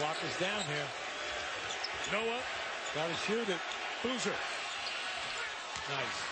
Clock is down here. Noah. Got to shoot it. Boozer. Nice.